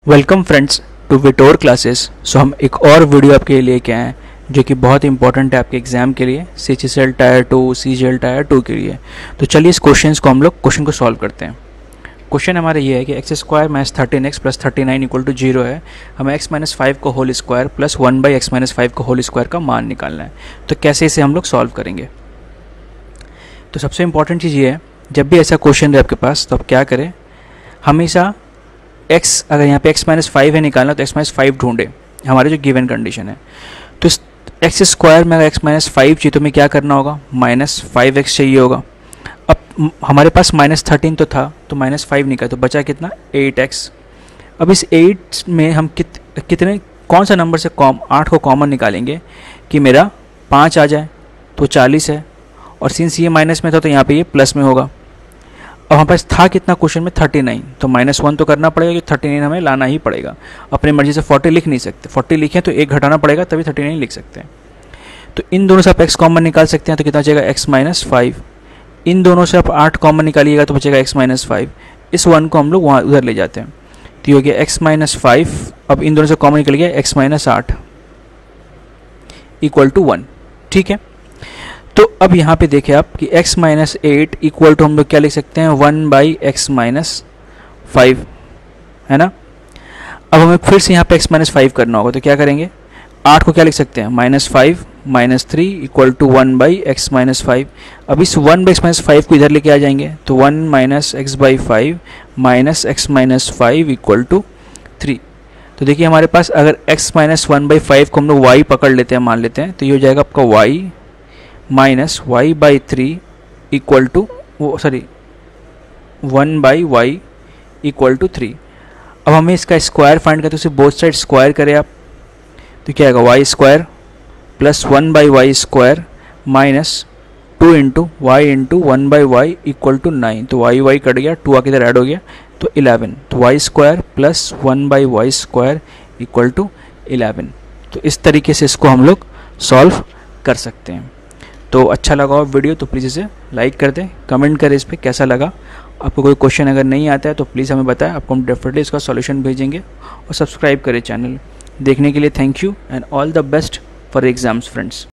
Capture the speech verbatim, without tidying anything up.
Welcome friends to Vitor classes. So हम एक और वीडियो आपके लिए लेके आए हैं जो कि बहुत इंपॉर्टेंट है आपके एग्जाम के लिए, C H S L tier two, C G L tier two के लिए। तो चलिए इस क्वेश्चन को हम लोग क्वेश्चन को सॉल्व करते हैं। क्वेश्चन हमारा ये है कि x square minus thirteen x plus thirty nine equal to zero है। हमें एक्स माइनस फाइव को whole square plus one by x minus five को होल स्क्वायर का मान निकालना है। तो कैसे इसे हम लोग सॉल्व करेंगे? तो सबसे इंपॉर्टेंट चीज़ ये है, जब भी ऐसा क्वेश्चन रहे आपके पास तो आप क्या करें, हमेशा x अगर यहाँ पे x माइनस फाइव है निकालना तो x माइनस फाइव ढूंढे, हमारे जो गिवन कंडीशन है। तो इस एक्स स्क्वायर में अगर x माइनस फाइव चाहिए तो हमें क्या करना होगा, माइनस फाइव एक्स चाहिए होगा। अब हमारे पास माइनस थर्टीन तो था तो माइनस फाइव निकाला तो बचा कितना, एट एक्स। अब इस एट में हम कित कितने कौन सा नंबर से कॉम आठ को कॉमन निकालेंगे कि मेरा पाँच आ जाए, तो चालीस है। और सिंस ये माइनस में था तो यहाँ पे ये प्लस में होगा। अब हमारे पास था कितना क्वेश्चन में, थर्टी नाइन, तो माइनस वन तो करना पड़ेगा, कि थर्टी नाइन हमें लाना ही पड़ेगा। अपनी मर्जी से फोर्टी लिख नहीं सकते, फोर्टी लिखें तो एक घटाना पड़ेगा तभी थर्टी नाइन लिख सकते हैं। तो इन दोनों से आप एक्स कॉमन निकाल सकते हैं तो कितना बचेगा, एक्स माइनस फाइव। इन दोनों से आप आठ कॉमन निकालिएगा तो बचेगा एक्स माइनस फाइव। इस वन को हम लोग वहाँ उधर ले जाते हैं तो ये हो गया एक्स माइनस फाइव। अब इन दोनों से कॉमन निकल गया एक्स माइनस आठ इक्वल टू वन। ठीक है, तो अब यहाँ पे देखें आप कि x minus eight equal to हम लोग क्या लिख सकते हैं, one by x minus five, है ना। अब हमें फिर से यहाँ पे x माइनस फाइव करना होगा तो क्या करेंगे, आठ को क्या लिख सकते हैं, minus five minus three equal to one by x minus five. अब इस one by x minus five को इधर लेके आ जाएंगे तो one minus x by five minus x minus five equal to three. तो देखिए हमारे पास अगर x minus one by five को हम लोग y पकड़ लेते हैं, मान लेते हैं, तो ये हो जाएगा आपका y minus y by three equal to वो sorry one by y equal to three. अब हमें इसका स्क्वायर फाइंड करते हैं, उसे बोथ साइड स्क्वायर करें आप तो क्या आएगा, y square plus one by y square minus two into y into one by y equal to nine. तो वाई वाई कट गया, टू आके इधर ऐड हो गया तो इलेवन। तो y square plus one by y square equal to eleven. तो इस तरीके से इसको हम लोग सॉल्व कर सकते हैं। तो अच्छा लगा हो वीडियो तो प्लीज़ इसे लाइक कर दें, कमेंट करें इस पर कैसा लगा। आपको कोई क्वेश्चन अगर नहीं आता है तो प्लीज़ हमें बताएं, आपको हम डेफिनेटली इसका सॉल्यूशन भेजेंगे। और सब्सक्राइब करें चैनल। देखने के लिए thank you and all the best for exams friends.